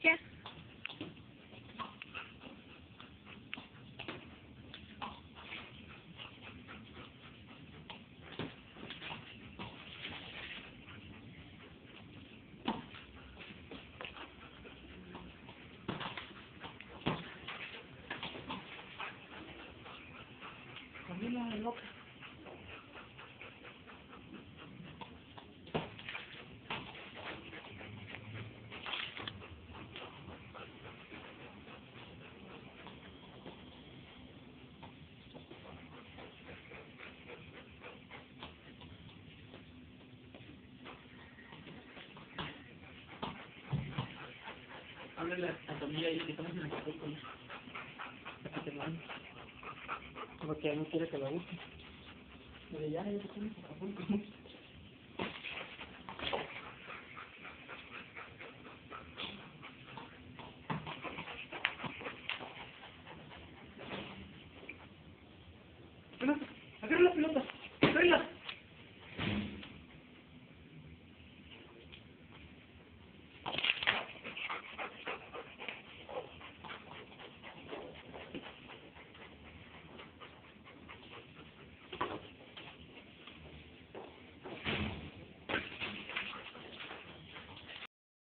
Ya. Camila, loca. Háblale a Camila y que estamos en el Acapulco. Porque ella no quiere que la busque. Pero ya estamos en Acapulco. Agarra la pelota. Tráela.